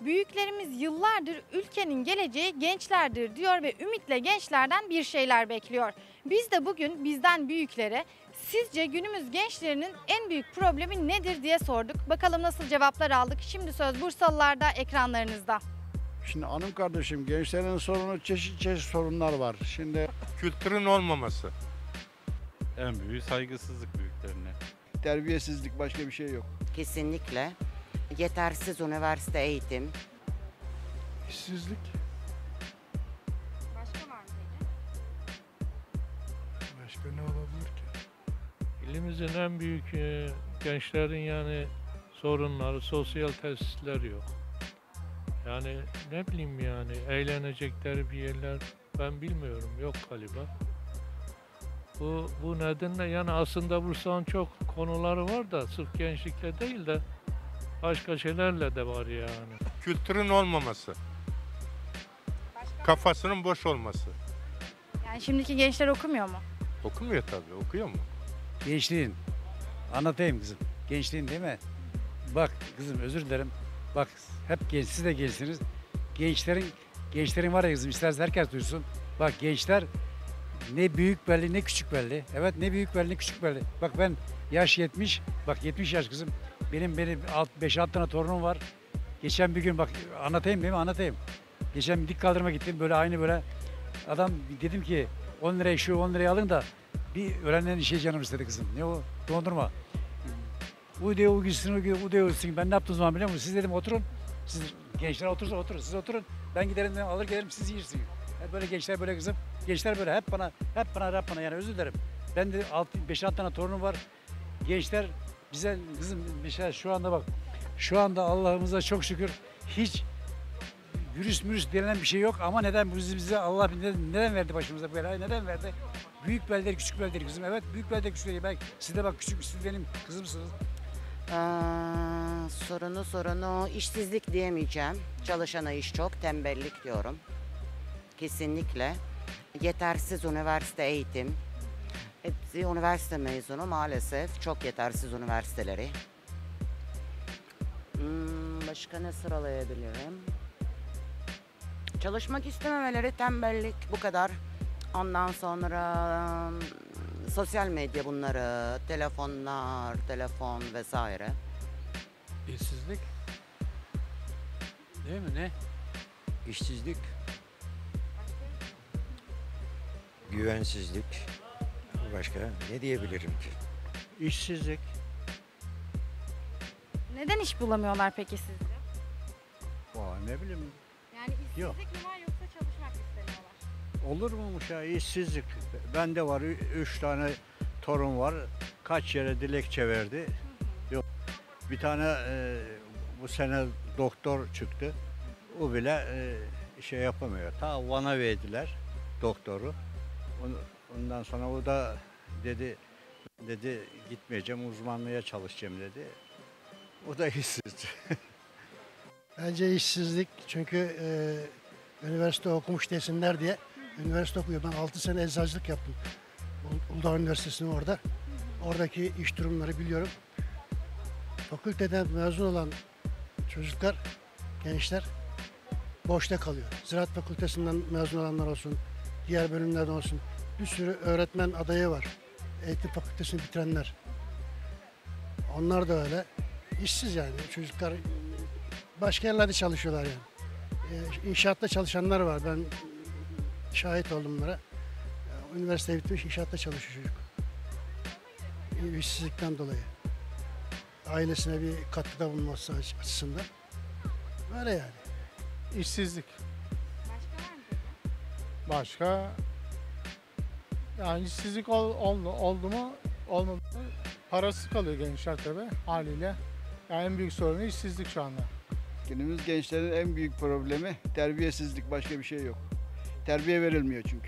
Büyüklerimiz yıllardır ülkenin geleceği gençlerdir diyor ve ümitle gençlerden bir şeyler bekliyor. Biz de bugün bizden büyüklere sizce günümüz gençlerinin en büyük problemi nedir diye sorduk. Bakalım nasıl cevaplar aldık. Şimdi söz Bursalılarda ekranlarınızda. Şimdi hanım kardeşim, gençlerin sorunu çeşit çeşit sorunlar var. Şimdi Kültürün olmaması. En büyüğü saygısızlık büyüklerine. terbiyesizlik, başka bir şey yok. Kesinlikle. Yetersiz üniversite eğitim. İşsizlik. Başka var mı peki? Başka ne olabilir ki? İlimizin en büyük gençlerin yani sorunları, sosyal tesisler yok. Yani ne bileyim yani eğlenecekleri bir yerler ben bilmiyorum, yok galiba. Bu nedenle yani aslında Bursa'nın çok konuları var da sırf gençlikle değil de başka şeylerle de var yani. Kültürün olmaması. Kafasının boş olması. Yani şimdiki gençler okumuyor mu? Okumuyor tabii, okuyor mu? Gençliğin. Anlatayım kızım. Gençliğin değil mi? Bak kızım, özür dilerim. Bak hep genç, siz de gençsiniz. Gençlerin var ya kızım, isterse herkes duysun. Bak gençler ne büyük belli ne küçük belli. Evet, ne büyük belli ne küçük belli. Bak ben yaş 70. Bak 70 yaş kızım. Benim 5-6 tane torunum var. Geçen bir gün bak anlatayım değil mi? Anlatayım. Geçen bir dik kaldırıma gittim, böyle aynı böyle. Adam, dedim ki 10 liraya şu 10 liraya alın da bir öğrenlerin şey canım istedi kızım. Ne o? Dondurma. U diyor, u gitsin, u diyor, gitsin. Ben ne yaptığım zaman biliyor musun? Siz dedim oturun. Siz gençler oturun. Siz oturun. Ben giderim dedim, alır gelirim, siz yiyirsiniz. Böyle gençler böyle kızım. Gençler böyle hep bana yani, özür dilerim. Ben de 5-6 tane torunum var. Gençler bize kızım mesela şu anda bak. Şu anda Allah'ımıza çok şükür hiç virüs denilen bir şey yok ama neden bize Allah neden verdi başımıza bu belayı, neden verdi? Büyük beldedir, küçük beldedir kızım. Evet, büyük beldedir, küçük beldedir. Ben siz de bak küçük, siz benim kızımsınız. Sorunu işsizlik diyemeyeceğim. Çalışana iş çok, tembellik diyorum. Kesinlikle. Yetersiz üniversite eğitim. Hepsi üniversite mezunu maalesef. Çok yetersiz üniversiteleri. Başka ne sıralayabilirim? Çalışmak istememeleri, tembellik, bu kadar. Ondan sonra sosyal medya bunları, telefon vesaire. İşsizlik. Değil mi ne? İşsizlik, güvensizlik, başka ne diyebilirim ki? İşsizlik. Neden iş bulamıyorlar peki sizce? Ne bileyim, Yani işsizlik Yok. mi var yoksa çalışmak istemiyorlar? olur muymuş ya işsizlik? Bende var 3 tane torun var. Kaç yere dilekçe verdi. Yok. Bir tane bu sene doktor çıktı. O bile şey yapamıyor. Ta Van'a verdiler doktoru. Ondan sonra o da dedi gitmeyeceğim, uzmanlığa çalışacağım dedi. O da işsiz. Bence işsizlik, çünkü üniversite okumuş desinler diye üniversite okuyor. Ben 6 sene eczacılık yaptım. Uludağ Üniversitesi'nin orada. Oradaki iş durumları biliyorum. Fakülteden mezun olan çocuklar, gençler boşta kalıyor. Ziraat Fakültesinden mezun olanlar olsun, diğer bölümlerden olsun. Bir sürü öğretmen adayı var. Eğitim fakültesini bitirenler. Onlar da öyle. İşsiz yani. Çocuklar başka yerlerde çalışıyorlar yani. İnşaatta çalışanlar var. Ben şahit oldum bunlara. Üniversite bitmiş, inşaatta çalışıyor çocuk. İşsizlikten dolayı. Ailesine bir katkıda bulunması açısından. Böyle yani. İşsizlik. Başka var mı peki? Başka yani işsizlik oldu mu olmadı mı parası kalıyor gençler tabii haliyle. Yani en büyük sorunu işsizlik şu anda. Günümüz gençlerin en büyük problemi terbiyesizlik, başka bir şey yok. Terbiye verilmiyor çünkü.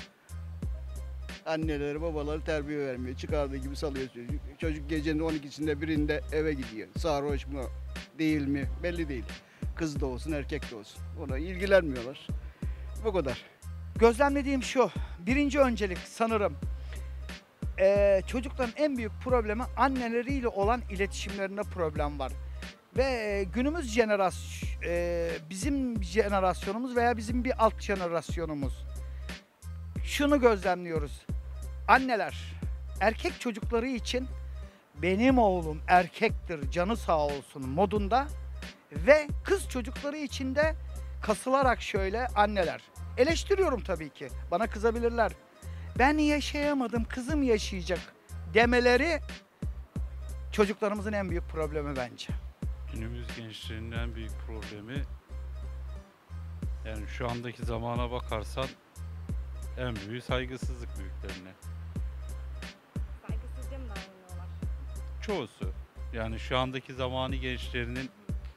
Anneleri, babaları terbiye vermiyor. Çıkardığı gibi salıyor çocuk. Çocuk gecenin 12'sinde birinde eve gidiyor. Sarhoş mu değil mi belli değil. Kız da olsun, erkek de olsun. Ona ilgilenmiyorlar. Bu kadar. Gözlemlediğim şu, birinci öncelik sanırım çocukların en büyük problemi anneleriyle olan iletişimlerinde problem var. Ve günümüz bizim jenerasyonumuz veya bizim bir alt jenerasyonumuz. Şunu gözlemliyoruz. Anneler erkek çocukları için benim oğlum erkektir canı sağ olsun modunda ve kız çocukları için de kasılarak şöyle anneler. Eleştiriyorum tabii ki. Bana kızabilirler. Ben yaşayamadım, kızım yaşayacak demeleri çocuklarımızın en büyük problemi bence. Günümüz gençliğinin en büyük problemi, yani şu andaki zamana bakarsan en büyük saygısızlık büyüklerine. Saygısızca mı davranıyorlar? Çoğusu. Yani şu andaki zamanı gençlerinin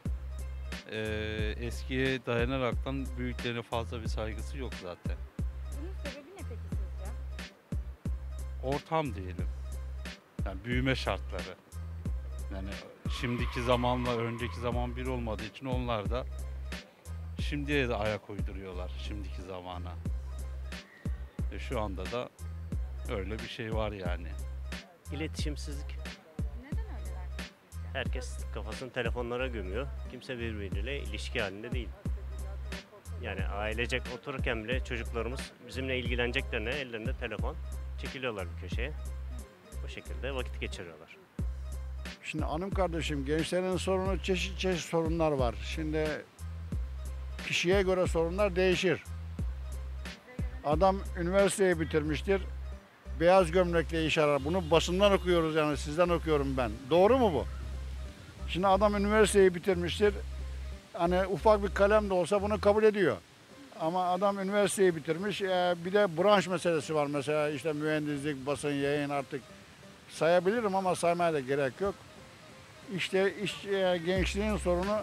eskiye dayanaraktan büyüklerine fazla bir saygısı yok zaten. Bunun sebebi ne peki sizce? Ortam diyelim. Yani büyüme şartları. Yani şimdiki zamanla önceki zaman bir olmadığı için onlar da şimdiye de ayak uyduruyorlar şimdiki zamana. Şu anda da öyle bir şey var yani. İletişimsizlik. Neden öyleler sizce? Herkes kafasını telefonlara gömüyor. Kimse birbiriyle ilişki halinde değil. Yani ailecek otururken bile çocuklarımız bizimle ilgileneceklerine ellerinde telefon, çekiliyorlar bir köşeye. Bu şekilde vakit geçiriyorlar. Şimdi hanım kardeşim, gençlerin sorunu çeşit çeşit sorunlar var. Şimdi kişiye göre sorunlar değişir. Adam üniversiteyi bitirmiştir, beyaz gömlekle iş arar. Bunu basından okuyoruz, yani sizden okuyorum ben. Doğru mu bu? Şimdi adam üniversiteyi bitirmiştir, hani ufak bir kalem de olsa bunu kabul ediyor. Ama adam üniversiteyi bitirmiş, bir de branş meselesi var mesela, işte mühendislik, basın, yayın, artık sayabilirim ama saymaya da gerek yok. İşte gençliğin sorunu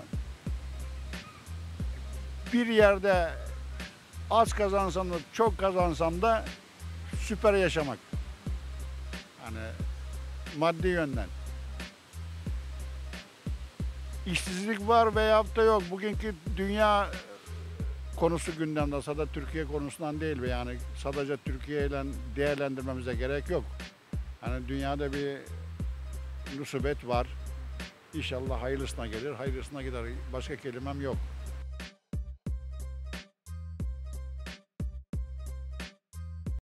bir yerde az kazansam da çok kazansam da süper yaşamak. Hani maddi yönden. İşsizlik var veyahut da yok. Bugünkü dünya konusu gündemde. Sadece Türkiye konusundan değil. Yani sadece Türkiye ile değerlendirmemize gerek yok. Hani dünyada bir musibet var. İnşallah hayırlısına gelir, hayırlısına gider. Başka kelimem yok.